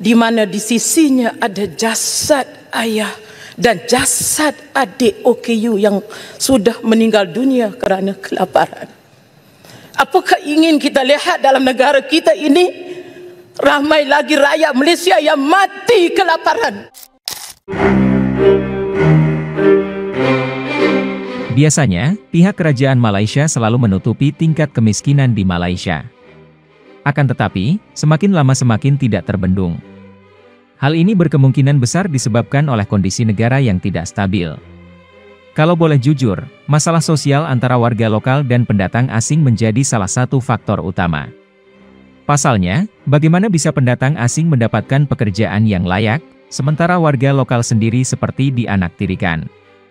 di mana di sisinya ada jasad ayah dan jasad adik OKU yang sudah meninggal dunia kerana kelaparan. Apakah ingin kita lihat dalam negara kita ini ramai lagi rakyat Malaysia yang mati kelaparan? Biasanya, pihak kerajaan Malaysia selalu menutupi tingkat kemiskinan di Malaysia. Akan tetapi, semakin lama semakin tidak terbendung. Hal ini berkemungkinan besar disebabkan oleh kondisi negara yang tidak stabil. Kalau boleh jujur, masalah sosial antara warga lokal dan pendatang asing menjadi salah satu faktor utama. Pasalnya, bagaimana bisa pendatang asing mendapatkan pekerjaan yang layak, sementara warga lokal sendiri seperti dianaktirikan?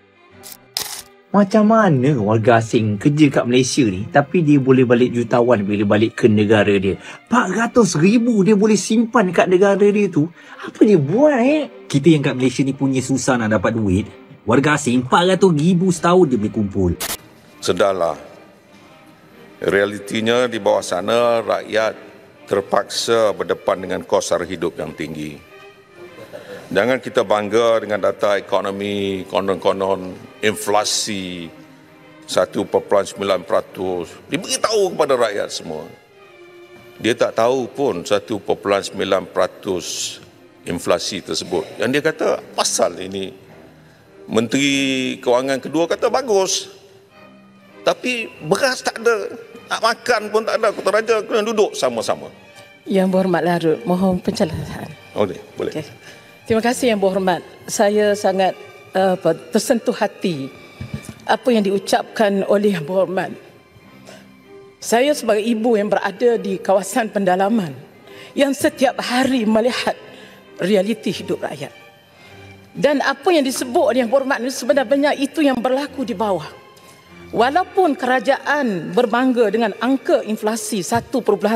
Macam mana warga asing kerja kat Malaysia ni, tapi dia boleh balik jutawan bila balik ke negara dia. 400,000 dia boleh simpan kat negara dia tu. Apa dia buat Kita yang kat Malaysia ni punya susah nak dapat duit. Warga asing 400,000 setahun dia boleh kumpul. Sedarlah, realitinya di bawah sana rakyat terpaksa berdepan dengan kos sara hidup yang tinggi. Jangan kita bangga dengan data ekonomi, konon-konon inflasi 1.9%. Diberitahu kepada rakyat semua. Dia tak tahu pun 1.9% inflasi tersebut. Yang dia kata, pasal ini. Menteri Kewangan kedua kata bagus. Tapi beras tak ada. Nak makan pun tak ada. Kota Raja kena duduk sama-sama. Yang berhormat Larut, mohon pencerahan. Boleh. Okay. Terima kasih Yang Berhormat. Saya sangat tersentuh hati apa yang diucapkan oleh Yang Berhormat. Saya sebagai ibu yang berada di kawasan pendalaman yang setiap hari melihat realiti hidup rakyat. Dan apa yang disebut oleh Yang Berhormat sebenarnya itu yang berlaku di bawah. Walaupun kerajaan berbangga dengan angka inflasi 1.9%,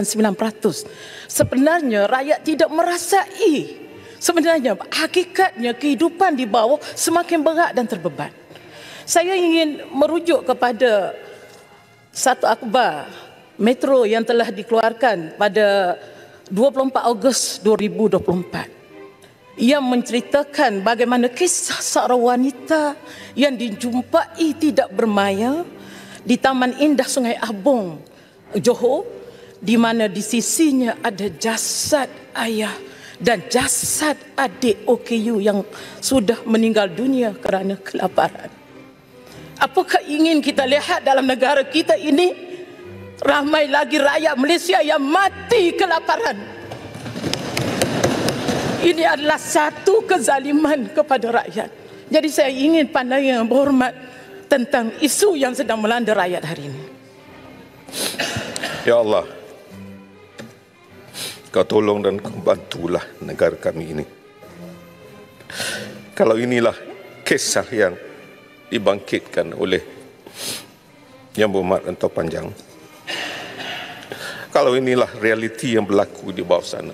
sebenarnya rakyat tidak merasai. Sebenarnya, hakikatnya kehidupan di bawah semakin berat dan terbeban. Saya ingin merujuk kepada satu akhbar Metro yang telah dikeluarkan pada 24 Ogos 2024. Ia menceritakan bagaimana kisah seorang wanita yang dijumpai tidak bermaya di Taman Indah Sungai Abong, Johor, di mana di sisinya ada jasad ayah dan jasad adik OKU yang sudah meninggal dunia kerana kelaparan. Apakah ingin kita lihat dalam negara kita ini ramai lagi rakyat Malaysia yang mati kelaparan? Ini adalah satu kezaliman kepada rakyat. Jadi saya ingin pandangan Yang Berhormat tentang isu yang sedang melanda rakyat hari ini. Ya Allah, Kau tolong dan Kau bantulah negara kami ini. Kalau inilah kisah yang dibangkitkan oleh Yang Berhormat Dato' Panjang, kalau inilah realiti yang berlaku di bawah sana,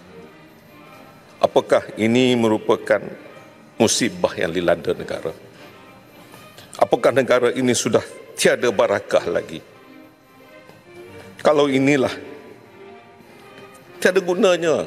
apakah ini merupakan musibah yang dilanda negara? Apakah negara ini sudah tiada barakah lagi? Kalau inilah tiada gunanya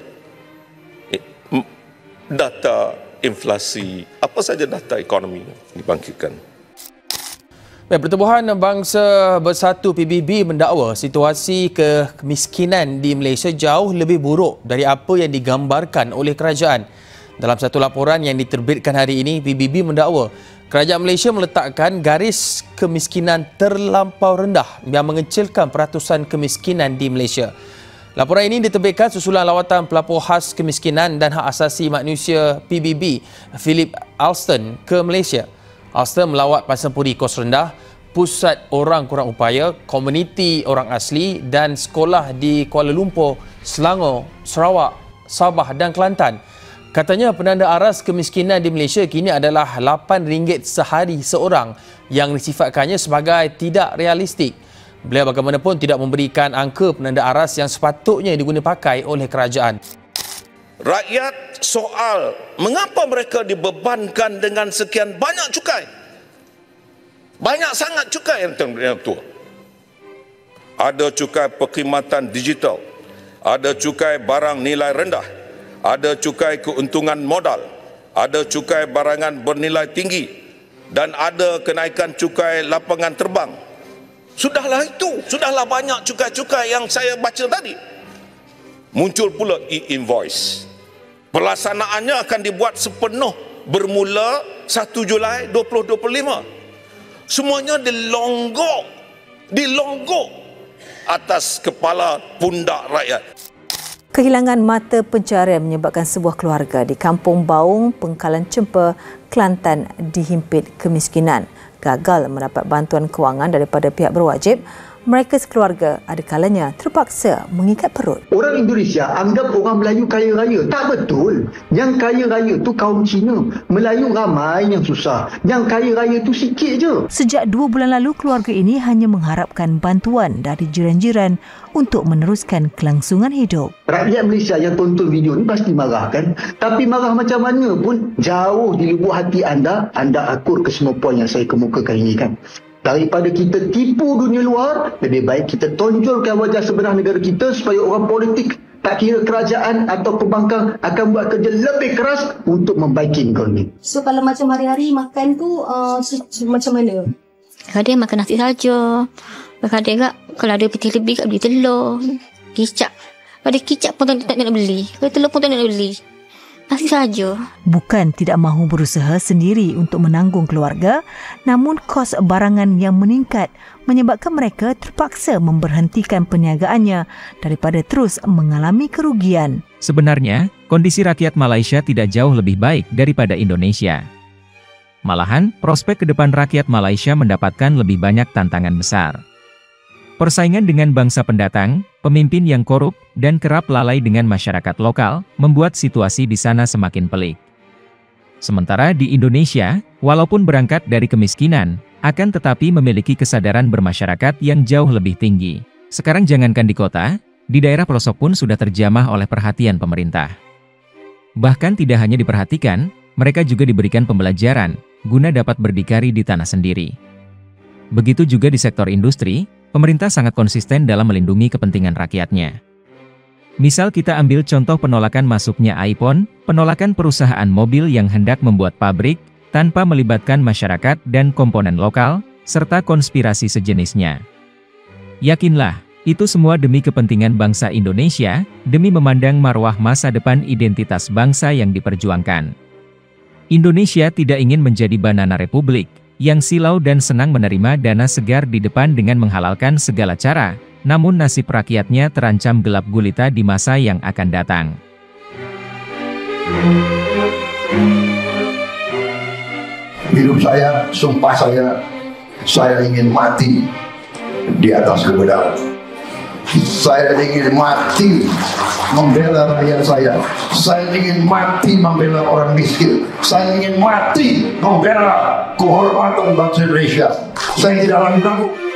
data inflasi, apa saja data ekonomi dibangkitkan. Pertubuhan Bangsa Bersatu PBB mendakwa situasi kemiskinan di Malaysia jauh lebih buruk dari apa yang digambarkan oleh kerajaan. Dalam satu laporan yang diterbitkan hari ini, PBB mendakwa kerajaan Malaysia meletakkan garis kemiskinan terlampau rendah yang mengecilkan peratusan kemiskinan di Malaysia. Laporan ini diterbitkan susulan lawatan pelapor khas kemiskinan dan hak asasi manusia PBB, Philip Alston ke Malaysia. Alston melawat Pansapuri Kos Rendah, pusat orang kurang upaya, komuniti orang asli dan sekolah di Kuala Lumpur, Selangor, Sarawak, Sabah dan Kelantan. Katanya penanda aras kemiskinan di Malaysia kini adalah RM8 sehari seorang yang disifatkannya sebagai tidak realistik. Beliau bagaimanapun tidak memberikan angka penanda aras yang sepatutnya diguna pakai oleh kerajaan. Rakyat soal mengapa mereka dibebankan dengan sekian banyak cukai. Banyak sangat cukai yang tua. Ada cukai perkhidmatan digital, ada cukai barang nilai rendah, ada cukai keuntungan modal, ada cukai barangan bernilai tinggi dan ada kenaikan cukai lapangan terbang. Sudahlah itu, sudahlah banyak cukai-cukai yang saya baca tadi. Muncul pula e-invoice. Pelaksanaannya akan dibuat sepenuh bermula 1 Julai 2025. Semuanya dilonggok atas kepala pundak rakyat. Kehilangan mata pencarian menyebabkan sebuah keluarga di Kampung Baung, Pengkalan Cempa, Kelantan dihimpit kemiskinan. Gagal mendapat bantuan kewangan daripada pihak berwajib, mereka sekeluarga ada kalanya terpaksa mengikat perut. Orang Indonesia anggap orang Melayu kaya raya. Tak betul. Yang kaya raya tu kaum Cina. Melayu ramai yang susah. Yang kaya raya tu sikit je. Sejak 2 bulan lalu, keluarga ini hanya mengharapkan bantuan dari jiran-jiran untuk meneruskan kelangsungan hidup. Rakyat Malaysia yang tonton video ni pasti marah kan? Tapi marah macam mana pun jauh di lubuk hati anda akur ke semua poin yang saya kemukakan ini kan. Daripada kita tipu dunia luar, lebih baik kita tonjolkan wajah sebenar negara kita supaya orang politik, tak kira kerajaan atau pembangkang, akan buat kerja lebih keras untuk membaiki negara ini. So kalau macam hari-hari makan tu macam mana? Kadang makan nasi saja. Kadang kalau ada peti lebih kat beli telur, kicap. Ada kicap pun tak nak beli. Kalau telur pun tak nak beli. Nasi saja. Bukan tidak mahu berusaha sendiri untuk menanggung keluarga, namun kos barangan yang meningkat menyebabkan mereka terpaksa memberhentikan perniagaannya daripada terus mengalami kerugian. Sebenarnya, kondisi rakyat Malaysia tidak jauh lebih baik daripada Indonesia. Malahan, prospek ke depan rakyat Malaysia mendapatkan lebih banyak tantangan besar. Persaingan dengan bangsa pendatang, pemimpin yang korup, dan kerap lalai dengan masyarakat lokal, membuat situasi di sana semakin pelik. Sementara di Indonesia, walaupun berangkat dari kemiskinan, akan tetapi memiliki kesadaran bermasyarakat yang jauh lebih tinggi. Sekarang jangankan di kota, di daerah pelosok pun sudah terjamah oleh perhatian pemerintah. Bahkan tidak hanya diperhatikan, mereka juga diberikan pembelajaran, guna dapat berdikari di tanah sendiri. Begitu juga di sektor industri, pemerintah sangat konsisten dalam melindungi kepentingan rakyatnya. Misal kita ambil contoh penolakan masuknya iPhone, penolakan perusahaan mobil yang hendak membuat pabrik, tanpa melibatkan masyarakat dan komponen lokal, serta konspirasi sejenisnya. Yakinlah, itu semua demi kepentingan bangsa Indonesia, demi memandang marwah masa depan identitas bangsa yang diperjuangkan. Indonesia tidak ingin menjadi banana republik, yang silau dan senang menerima dana segar di depan dengan menghalalkan segala cara, namun nasib rakyatnya terancam gelap gulita di masa yang akan datang. Hidup saya, sumpah saya ingin mati di atas kebenaran. Saya ingin mati membela rakyat saya. Saya ingin mati membela orang miskin. Saya ingin mati membela kehormatan bangsa Indonesia. Saya tidak akan menanggung.